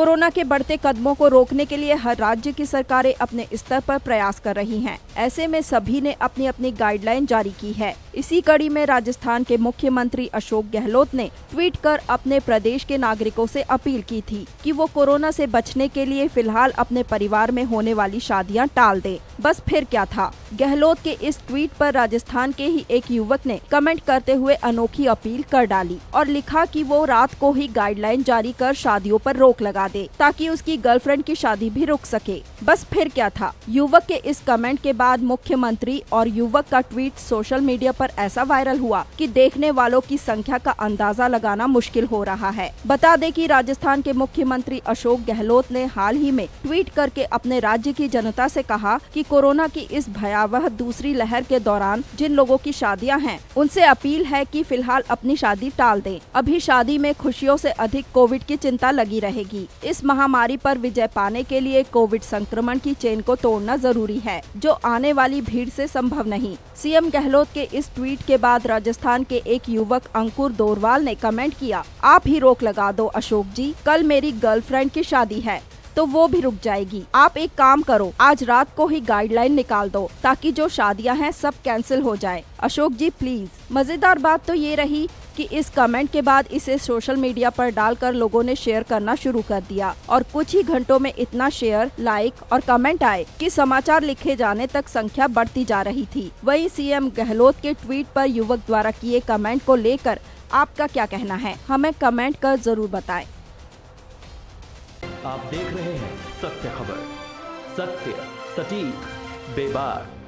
Corona के बढ़ते कदमों को रोकने के लिए हर राज्य की सरकारें अपने स्तर पर प्रयास कर रही हैं। ऐसे में सभी ने अपनी अपनी गाइडलाइन जारी की है। इसी कड़ी में राजस्थान के मुख्यमंत्री अशोक गहलोत ने ट्वीट कर अपने प्रदेश के नागरिकों से अपील की थी कि वो कोरोना से बचने के लिए फिलहाल अपने परिवार में होने वाली शादियां टाल दें। बस फिर क्या था। गहलोत के इस ट्वीट पर राजस्थान के ही एक युवक ने कमेंट करते हुए अनोखी अपील कर डाली और लिखा कि वो रात को ही गाइडलाइन जारी कर शादियों पर रोक लगा दे ताकि उसकी गर्लफ्रेंड की शादी भी रुक सके। बस फिर क्या था। युवक के इस कमेंट के बाद मुख्यमंत्री और युवक का ट्वीट सोशल मीडिया पर ऐसा वायरल हुआ कि देखने वालों की संख्या का अंदाजा लगाना मुश्किल हो रहा है। बता दें कि राजस्थान के मुख्यमंत्री अशोक गहलोत ने हाल ही में ट्वीट करके अपने राज्य की जनता से कहा कि कोरोना की इस भयावह दूसरी लहर के दौरान जिन लोगों की शादियां हैं, उनसे अपील है कि फिलहाल अपनी शादी टाल दें। अभी शादी में खुशियों से अधिक कोविड की चिंता लगी रहेगी। इस महामारी पर विजय पाने के लिए कोविड संक्रमण की चेन को तोड़ना जरूरी है, जो आने वाली भीड़ से संभव नहीं। सीएम गहलोत के इस ट्वीट के बाद राजस्थान के एक युवक अंकुर दोरवाल ने कमेंट किया, आप ही रोक लगा दो अशोक जी, कल मेरी गर्लफ्रेंड की शादी है तो वो भी रुक जाएगी। आप एक काम करो, आज रात को ही गाइडलाइन निकाल दो ताकि जो शादियां हैं सब कैंसिल हो जाए। अशोक जी प्लीज। मजेदार बात तो ये रही कि इस कमेंट के बाद इसे सोशल मीडिया पर डालकर लोगों ने शेयर करना शुरू कर दिया और कुछ ही घंटों में इतना शेयर, लाइक और कमेंट आए कि समाचार लिखे जाने तक संख्या बढ़ती जा रही थी। वहीं सीएम गहलोत के ट्वीट पर युवक द्वारा किए कमेंट को लेकर आपका क्या कहना है, हमें कमेंट कर जरूर बताएं। आप देख रहे हैं सत्य खबर, सत्य, सटीक, बेबाक।